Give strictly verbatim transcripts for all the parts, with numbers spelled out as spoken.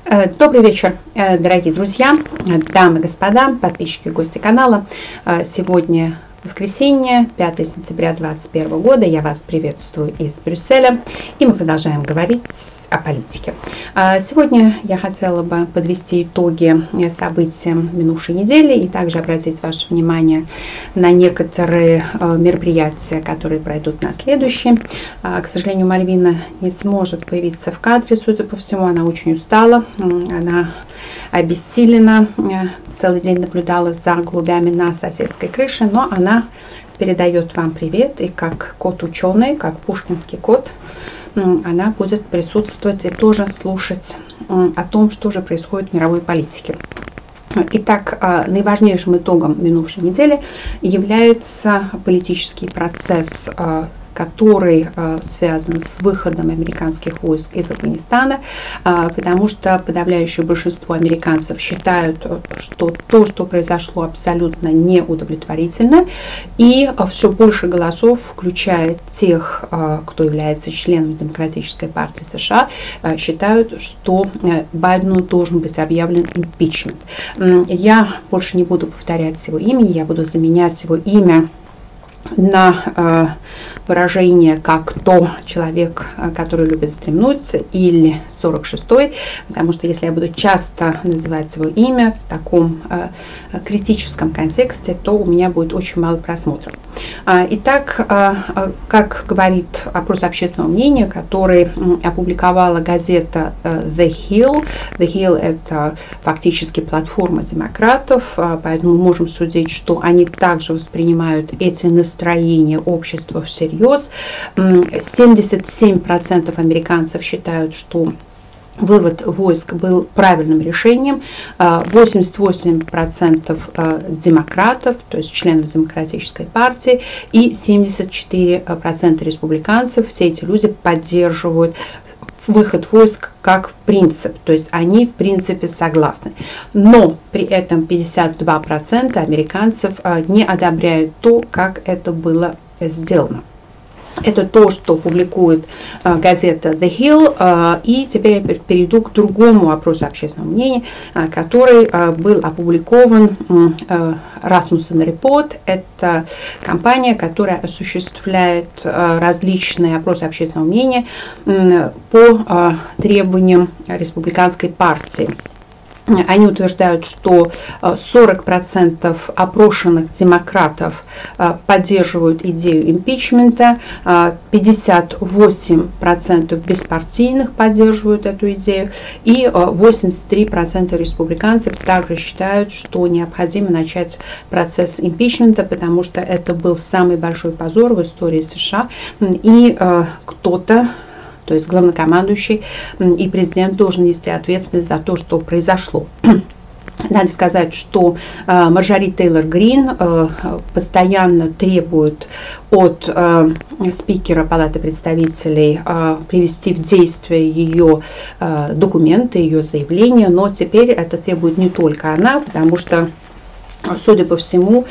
Добрый вечер, дорогие друзья, дамы и господа, подписчики и гости канала. Сегодня воскресенье, пятое сентября две тысячи двадцать первого года. Я вас приветствую из Брюсселя, и мы продолжаем говорить о политике. Сегодня я хотела бы подвести итоги событиям минувшей недели и также обратить ваше внимание на некоторые мероприятия, которые пройдут на следующие. К сожалению, Мальвина не сможет появиться в кадре, судя по всему, она очень устала, она обессилена, целый день наблюдала за голубями на соседской крыше, но она передает вам привет, и как кот-ученый, как пушкинский кот, она будет присутствовать и тоже слушать о том, что же происходит в мировой политике. Итак, наиважнейшим итогом минувшей недели является политический процесс, который э, связан с выходом американских войск из Афганистана, э, потому что подавляющее большинство американцев считают, что то, что произошло, абсолютно неудовлетворительно, и э, все больше голосов, включая тех, э, кто является членом Демократической партии США, э, считают, что э, Байдену должен быть объявлен импичмент. Э, я больше не буду повторять его имя, я буду заменять его имя на э, выражение как то человек, который любит вздремнуть, или сорок шестой, потому что если я буду часто называть его имя в таком э, критическом контексте, то у меня будет очень мало просмотров. Э, итак, э, как говорит опрос общественного мнения, который опубликовала газета э, The Hill. The Hill — это фактически платформа демократов, э, поэтому мы можем судить, что они также воспринимают эти настроения строение общества всерьез. семьдесят семь процентов американцев считают, что вывод войск был правильным решением. восемьдесят восемь процентов демократов, то есть членов Демократической партии, и семьдесят четыре процента республиканцев, все эти люди поддерживают выход войск как принцип, то есть они в принципе согласны. Но при этом пятьдесят два процента американцев не одобряют то, как это было сделано. Это то, что публикует э, газета The Hill. Э, и теперь я перейду к другому опросу общественного мнения, э, который э, был опубликован э, Rasmussen Report. Это компания, которая осуществляет э, различные опросы общественного мнения э, по э, требованиям республиканской партии. Они утверждают, что сорок процентов опрошенных демократов поддерживают идею импичмента, пятьдесят восемь процентов беспартийных поддерживают эту идею, и восемьдесят три процента республиканцев также считают, что необходимо начать процесс импичмента, потому что это был самый большой позор в истории США, и кто-то, то есть главнокомандующий и президент, должен нести ответственность за то, что произошло. Надо сказать, что э, Марджори Тейлор Грин э, постоянно требует от э, спикера Палаты представителей э, привести в действие ее э, документы, ее заявления, но теперь это требует не только она, потому что, судя по всему,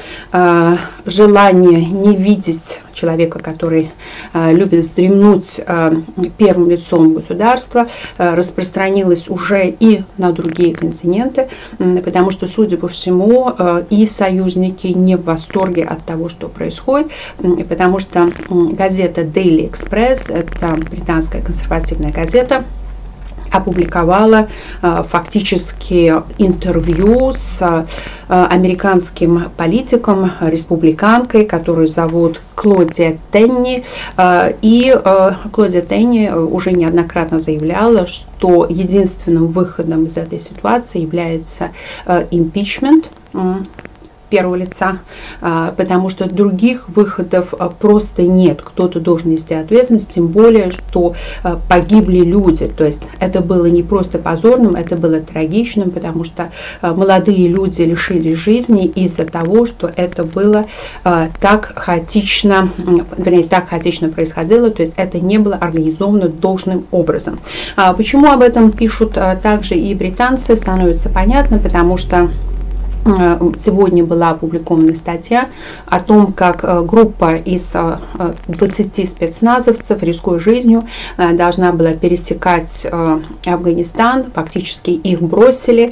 желание не видеть человека, который любит вздремнуть первым лицом государства, распространилось уже и на другие континенты, потому что, судя по всему, и союзники не в восторге от того, что происходит, потому что газета Daily Express, это британская консервативная газета, опубликовала э, фактически интервью с э, американским политиком, республиканкой, которую зовут Клодия Тенни. Э, и э, Клодия Тенни уже неоднократно заявляла, что единственным выходом из этой ситуации является импичмент э, первого лица, потому что других выходов просто нет. Кто-то должен нести ответственность, тем более, что погибли люди. То есть это было не просто позорным, это было трагичным, потому что молодые люди лишились жизни из-за того, что это было так хаотично, вернее, так хаотично происходило, то есть это не было организовано должным образом. Почему об этом пишут также и британцы, становится понятно, потому что Сегодня была опубликована статья о том, как группа из двадцати спецназовцев, рискуя жизнью, должна была пересекать Афганистан. Фактически их бросили,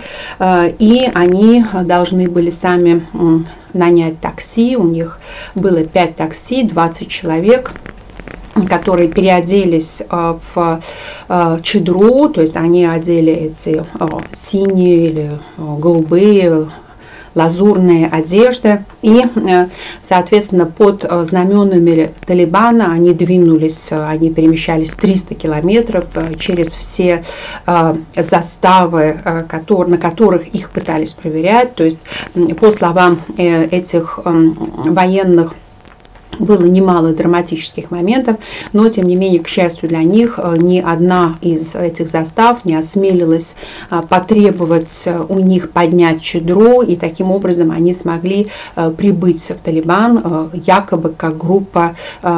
и они должны были сами нанять такси. У них было пять такси, двадцать человек, которые переоделись в чедру, то есть они одели эти синие или голубые, лазурные одежды, и, соответственно, под знаменами Талибана они двинулись, они перемещались триста километров через все заставы, на которых их пытались проверять. То есть, по словам этих военных, было немало драматических моментов, но, тем не менее, к счастью для них, ни одна из этих застав не осмелилась потребовать у них поднять чедру, и таким образом они смогли прибыть в Талибан, якобы как группа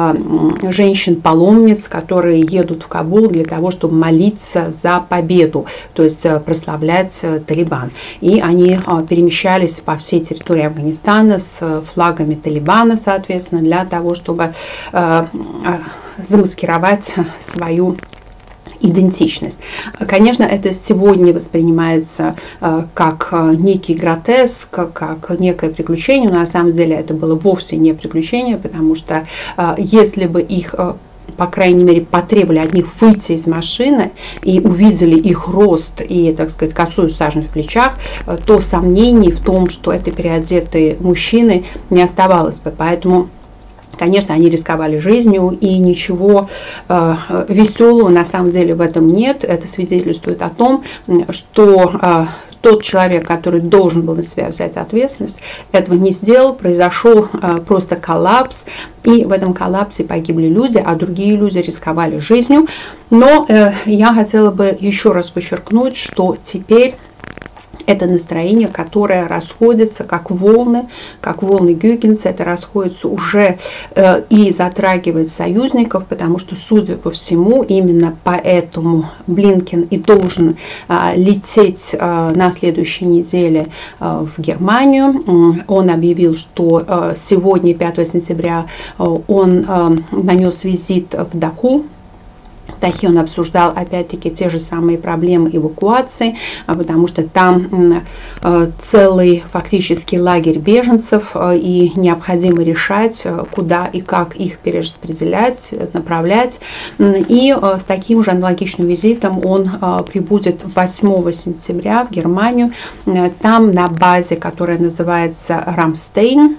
женщин-паломниц, которые едут в Кабул для того, чтобы молиться за победу, то есть прославлять Талибан. И они перемещались по всей территории Афганистана с флагами Талибана, соответственно, для того, чтобы э, замаскировать свою идентичность. Конечно, это сегодня воспринимается э, как некий гротеск, как, как некое приключение, но на самом деле это было вовсе не приключение, потому что э, если бы их э, по крайней мере, потребовали от них выйти из машины и увидели их рост и, так сказать, косую сажень в плечах, то сомнений в том, что это переодетые мужчины, не оставалось бы. Поэтому, конечно, они рисковали жизнью, и ничего э, веселого на самом деле в этом нет. Это свидетельствует о том, что э, тот человек, который должен был на себя взять ответственность, этого не сделал, произошел э, просто коллапс, и в этом коллапсе погибли люди, а другие люди рисковали жизнью. Но э, я хотела бы еще раз подчеркнуть, что теперь это настроение, которое расходится как волны, как волны Гюйгенса, это расходится уже э, и затрагивает союзников, потому что, судя по всему, именно поэтому Блинкен и должен э, лететь э, на следующей неделе э, в Германию. Он объявил, что э, сегодня, пятого сентября, э, он э, нанес визит в Даху. В Дахе он обсуждал опять-таки те же самые проблемы эвакуации, потому что там целый фактически лагерь беженцев, и необходимо решать, куда и как их перераспределять, направлять. И с таким же аналогичным визитом он прибудет восьмого сентября в Германию, там на базе, которая называется Рамштейн.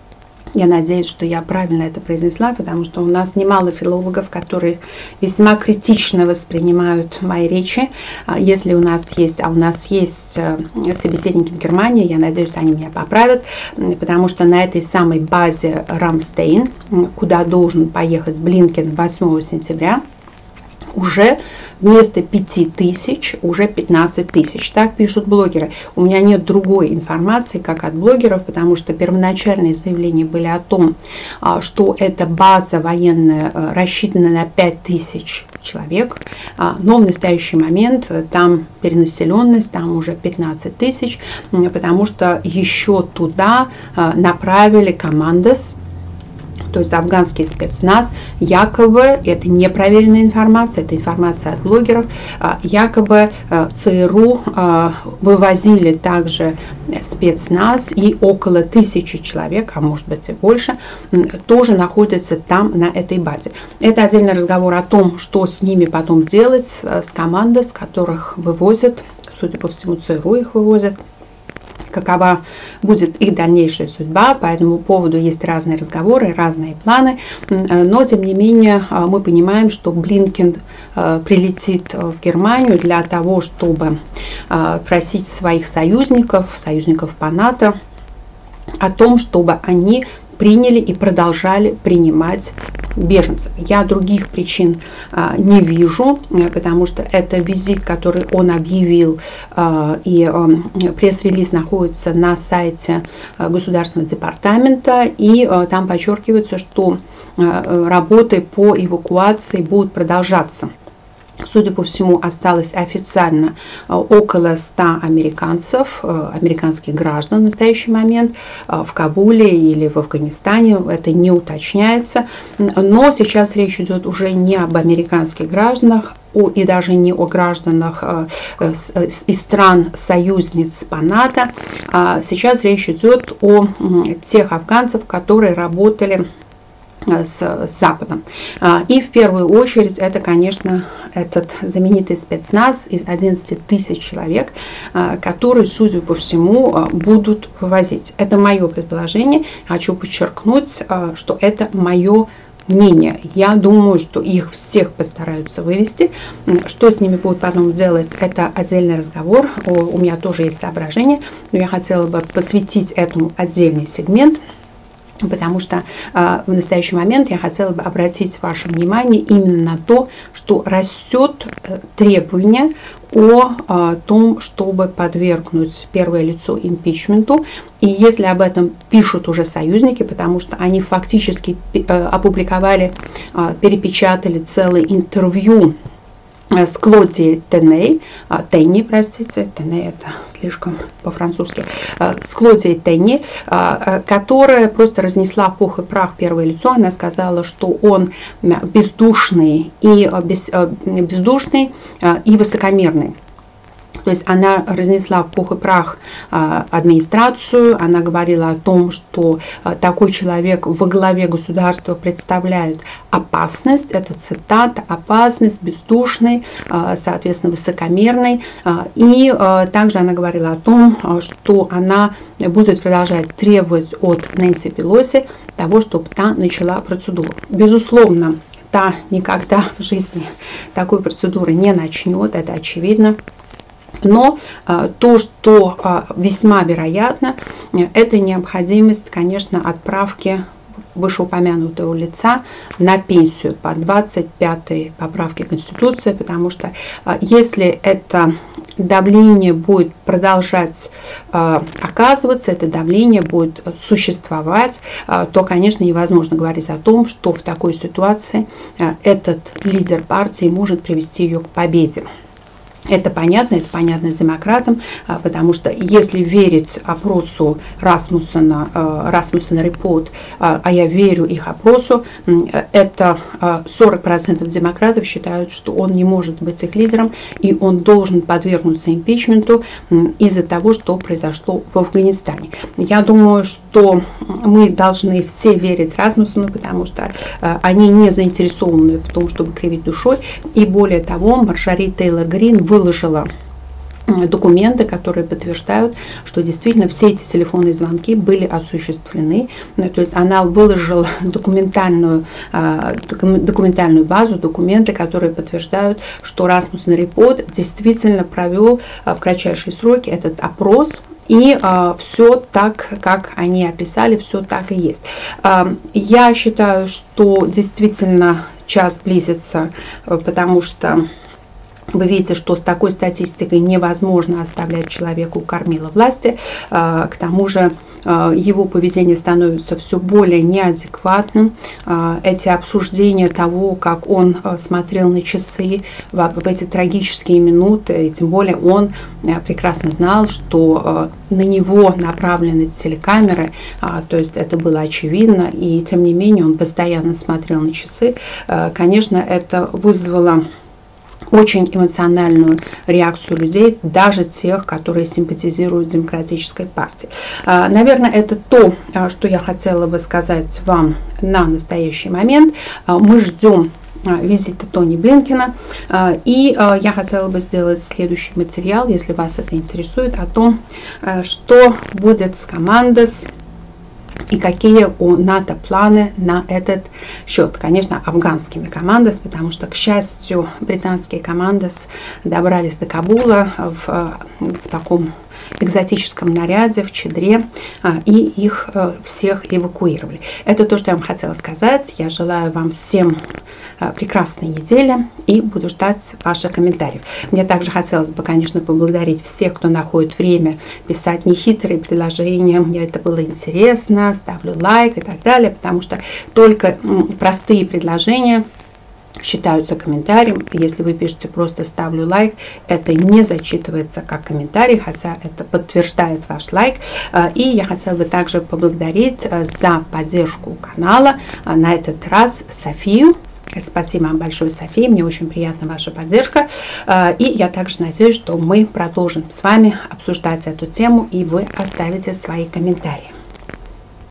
Я надеюсь, что я правильно это произнесла, потому что у нас немало филологов, которые весьма критично воспринимают мои речи. Если у нас есть, а у нас есть собеседники в Германии, я надеюсь, они меня поправят, потому что на этой самой базе Рамштейн, куда должен поехать Блинкен восьмого сентября, уже вместо пяти тысяч уже пятнадцать тысяч. Так пишут блогеры. У меня нет другой информации, как от блогеров, потому что первоначальные заявления были о том, что эта база военная рассчитана на пять тысяч человек, но в настоящий момент там перенаселенность, там уже пятнадцать тысяч, потому что еще туда направили командос, то есть афганский спецназ, якобы, это не проверенная информация, это информация от блогеров, якобы ЦРУ вывозили также спецназ, и около тысячи человек, а может быть и больше, тоже находятся там на этой базе. Это отдельный разговор о том, что с ними потом делать, с командой, с которых вывозят, судя по всему, ЦРУ их вывозят. Какова будет их дальнейшая судьба. По этому поводу есть разные разговоры, разные планы, но тем не менее мы понимаем, что Блинкен прилетит в Германию для того, чтобы просить своих союзников, союзников по НАТО, о том, чтобы они приняли и продолжали принимать беженцев. Я других причин а, не вижу, потому что это визит, который он объявил, а, и а, пресс-релиз находится на сайте а, Государственного департамента, и а, там подчеркивается, что а, работы по эвакуации будут продолжаться. Судя по всему, осталось официально около ста американцев, американских граждан в настоящий момент в Кабуле или в Афганистане. Это не уточняется. Но сейчас речь идет уже не об американских гражданах, и даже не о гражданах из стран-союзниц по НАТО. Сейчас речь идет о тех афганцев, которые работали С, с Западом. И в первую очередь это, конечно, этот знаменитый спецназ из одиннадцати тысяч человек, которые, судя по всему, будут вывозить. Это мое предположение. Хочу подчеркнуть, что это мое мнение. Я думаю, что их всех постараются вывести. Что с ними будут потом делать, это отдельный разговор. У меня тоже есть соображения, но я хотела бы посвятить этому отдельный сегмент. Потому что э, в настоящий момент я хотела бы обратить ваше внимание именно на то, что растет э, требование о э, том, чтобы подвергнуть первое лицо импичменту. И если об этом пишут уже союзники, потому что они фактически э, опубликовали, э, перепечатали целое интервью с Клодией Теней, Тенни, простите, Теней это слишком по-французски, с Клодией Тенни, которая просто разнесла в пух и прах первое лицо. Она сказала, что он бездушный и, без, бездушный и высокомерный. То есть она разнесла в пух и прах администрацию, она говорила о том, что такой человек во главе государства представляет опасность, это цитата, опасность, бездушный, соответственно, высокомерный. И также она говорила о том, что она будет продолжать требовать от Нэнси Пелоси того, чтобы та начала процедуру. Безусловно, та никогда в жизни такой процедуры не начнет, это очевидно. Но а, то, что а, весьма вероятно, это необходимость, конечно, отправки вышеупомянутого лица на пенсию по двадцать пятой поправке Конституции, потому что а, если это давление будет продолжать а, оказываться, это давление будет существовать, а, то, конечно, невозможно говорить о том, что в такой ситуации а, этот лидер партии может привести ее к победе. Это понятно, это понятно демократам, потому что если верить опросу Расмуссена, Расмуссен Репорт, а я верю их опросу, это сорок процентов демократов считают, что он не может быть их лидером, и он должен подвергнуться импичменту из-за того, что произошло в Афганистане. Я думаю, что мы должны все верить Расмуссену, потому что они не заинтересованы в том, чтобы кривить душой, и более того, Марджори Тейлор Грин выложила документы, которые подтверждают, что действительно все эти телефонные звонки были осуществлены. То есть она выложила документальную, документальную базу, документы, которые подтверждают, что Расмуссен Репорт действительно провел в кратчайшие сроки этот опрос. И э, все так, как они описали, все так и есть. Э, я считаю, что действительно час близится, потому что вы видите, что с такой статистикой невозможно оставлять человеку кормила власти. К тому же его поведение становится все более неадекватным. Эти обсуждения того, как он смотрел на часы в эти трагические минуты, и тем более он прекрасно знал, что на него направлены телекамеры, то есть это было очевидно, и тем не менее он постоянно смотрел на часы. Конечно, это вызвало очень эмоциональную реакцию людей, даже тех, которые симпатизируют демократической партии. Наверное, это то, что я хотела бы сказать вам на настоящий момент. Мы ждем визита Тони Блинкена, и я хотела бы сделать следующий материал, если вас это интересует, о том, что будет с Командос и какие у НАТО планы на этот счет. Конечно, афганскими Командос, потому что, к счастью, британские Командос добрались до Кабула в, в таком экзотическом наряде, в чадре, и их всех эвакуировали. Это то, что я вам хотела сказать. Я желаю вам всем прекрасной недели и буду ждать ваших комментариев. Мне также хотелось бы, конечно, поблагодарить всех, кто находит время писать нехитрые предложения. Мне это было интересно, ставлю лайк и так далее, потому что только простые предложения считаются комментарием. Если вы пишете просто «ставлю лайк», это не зачитывается как комментарий, хотя это подтверждает ваш лайк. И я хотела бы также поблагодарить за поддержку канала, на этот раз Софию. Спасибо вам большое, София, мне очень приятна ваша поддержка. И я также надеюсь, что мы продолжим с вами обсуждать эту тему, и вы оставите свои комментарии.